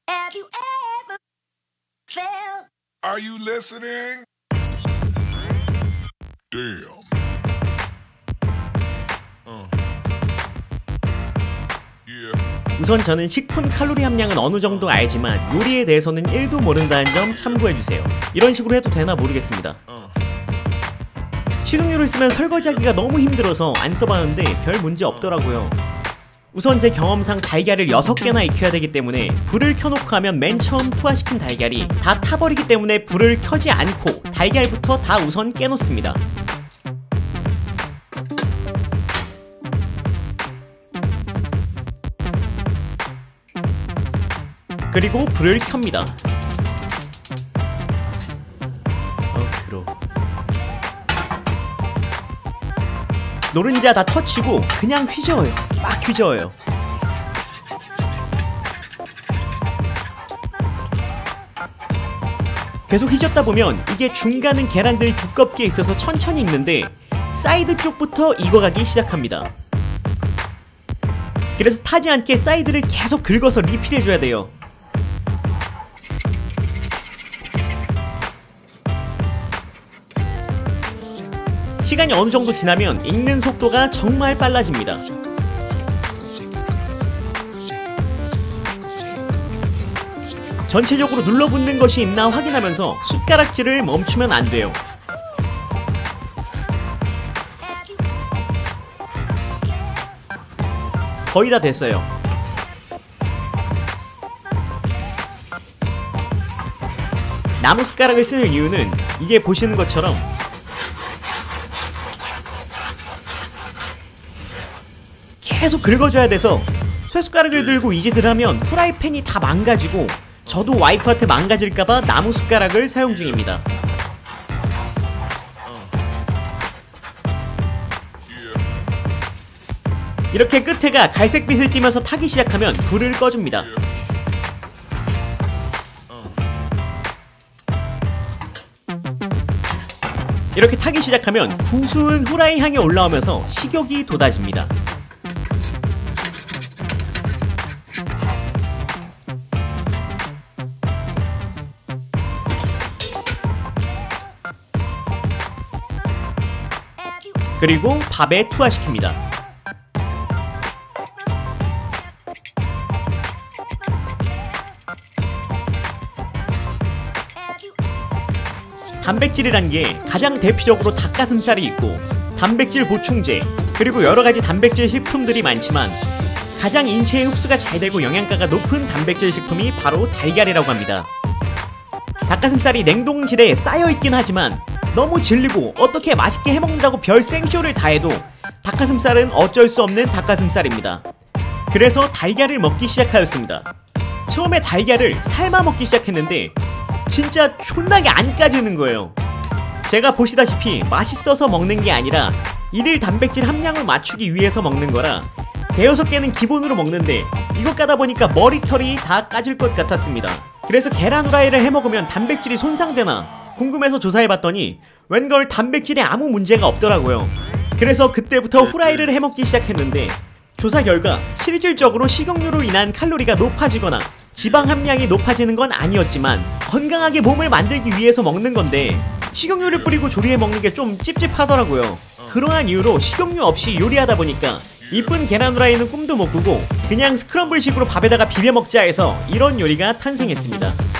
Have you ever felt? Are you listening? Damn. Yeah. 우선 저는 식품 칼로리 함량은 어느 정도 알지만 요리에 대해서는 1도 모른다는 점 참고해주세요. 이런 식으로 해도 되나 모르겠습니다. 식용유를 쓰면 설거지하기가 너무 힘들어서 안 써봤는데 별 문제 없더라고요. 우선 제 경험상 달걀을 6개나 익혀야 되기 때문에 불을 켜놓고 하면 맨 처음 투하시킨 달걀이 다 타버리기 때문에 불을 켜지 않고 달걀부터 다 우선 깨놓습니다. 그리고 불을 켭니다. 들어. 노른자 다 터치고 그냥 휘저어요. 막 휘저어요. 계속 휘젓다 보면 이게 중간은 계란들이 두껍게 있어서 천천히 익는데 사이드 쪽부터 익어가기 시작합니다. 그래서 타지 않게 사이드를 계속 긁어서 리필해줘야 돼요. 시간이 어느 정도 지나면 익는 속도가 정말 빨라집니다. 전체적으로 눌러붙는 것이 있나 확인하면서 숟가락질을 멈추면 안 돼요. 거의 다 됐어요. 나무 숟가락을 쓰는 이유는 이게 보시는 것처럼 계속 긁어줘야 돼서 쇠숟가락을 들고 이 짓을 하면 후라이팬이 다 망가지고 저도 와이프한테 망가질까봐 나무 숟가락을 사용 중입니다. 이렇게 끝에가 갈색빛을 띠면서 타기 시작하면 불을 꺼줍니다. 이렇게 타기 시작하면 구수한 후라이 향이 올라오면서 식욕이 돋아집니다. 그리고 밥에 투하시킵니다. 단백질이란 게 가장 대표적으로 닭가슴살이 있고 단백질 보충제 그리고 여러가지 단백질 식품들이 많지만 가장 인체에 흡수가 잘 되고 영양가가 높은 단백질 식품이 바로 달걀이라고 합니다. 닭가슴살이 냉동실에 쌓여있긴 하지만 너무 질리고 어떻게 맛있게 해먹는다고 별 생쇼를 다해도 닭가슴살은 어쩔 수 없는 닭가슴살입니다. 그래서 달걀을 먹기 시작하였습니다. 처음에 달걀을 삶아 먹기 시작했는데 진짜 존나게 안 까지는 거예요. 제가 보시다시피 맛있어서 먹는 게 아니라 일일 단백질 함량을 맞추기 위해서 먹는 거라 대여섯 개는 기본으로 먹는데 이거 까다 보니까 머리털이 다 까질 것 같았습니다. 그래서 계란 후라이를 해먹으면 단백질이 손상되나 궁금해서 조사해봤더니 웬걸 단백질에 아무 문제가 없더라고요. 그래서 그때부터 후라이를 해먹기 시작했는데 조사 결과 실질적으로 식용유로 인한 칼로리가 높아지거나 지방 함량이 높아지는 건 아니었지만 건강하게 몸을 만들기 위해서 먹는 건데 식용유를 뿌리고 조리해 먹는 게 좀 찝찝하더라고요. 그러한 이유로 식용유 없이 요리하다 보니까 이쁜 계란 후라이는 꿈도 못 꾸고 그냥 스크럼블식으로 밥에다가 비벼 먹자 해서 이런 요리가 탄생했습니다.